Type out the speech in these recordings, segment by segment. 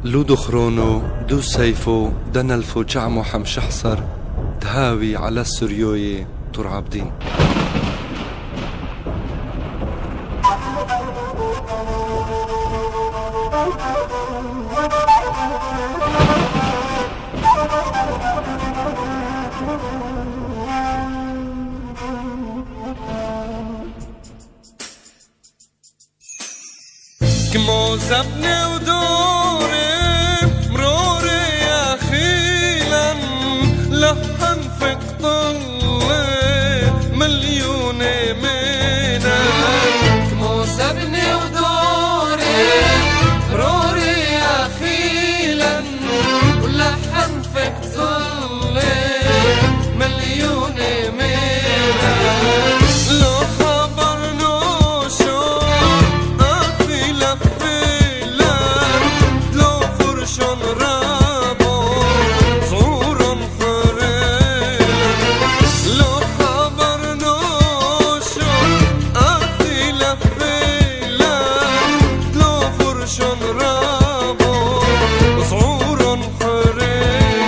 لودو خرونو دو سيفو دنلفو جعمو حمشحصر تهاوي على السريوي طور عابدين. كمو زبني ودوري مروري يا خيلا لحن في قطلي مليون مينا. كمو زبني ودوري مروري يا خيلا ولحن في قطلي مليون مينا. لو خبرنو شو أخي لفيلا لو فرشون رابو زورن خريل. لو خبرنو شو أخي لفيلا لو فرشون رابو زورن خريل.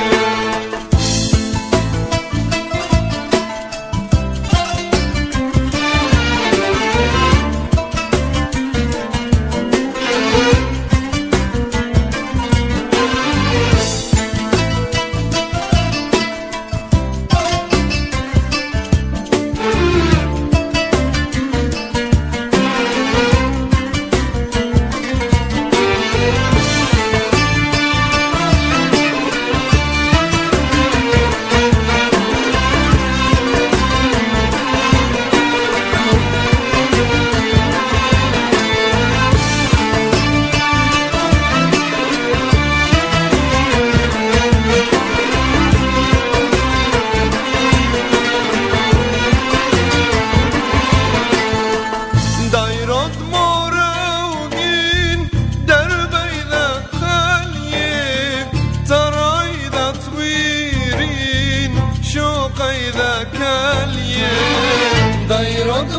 دايرود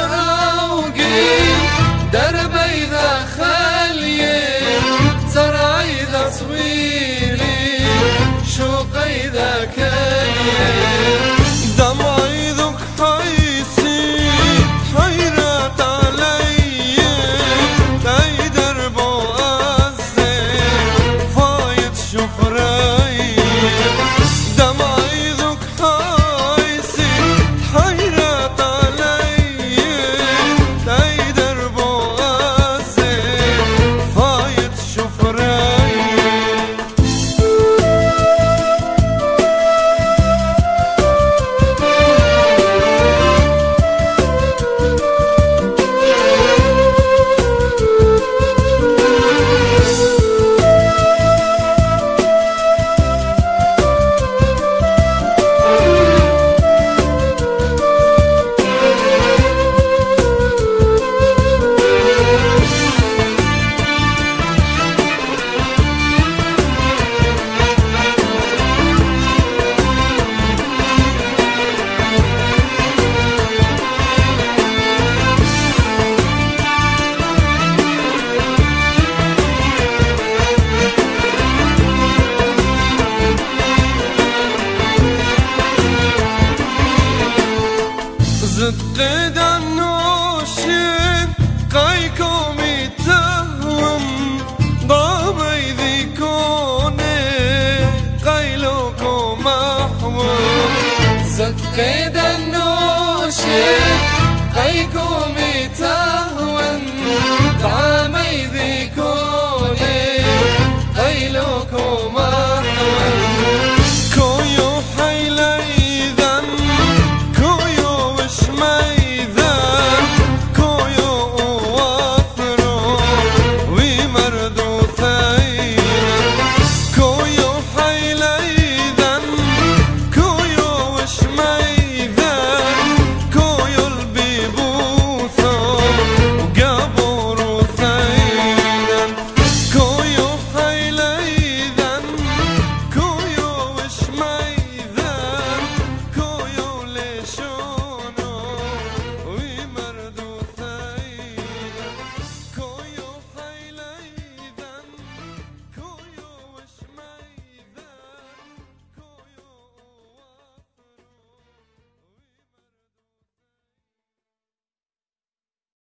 مرأوقين دربي ذا خاليين زرعي ذا صويرين شوقي ذا كاليين. دمعي ذوك حيسي حيرات علي تاي دربو أزي فايت شفراي. دمعي ذوك حيسي حيرات علي تاي دربو أزي فايت شفراي. زد قيد النوشين قايكو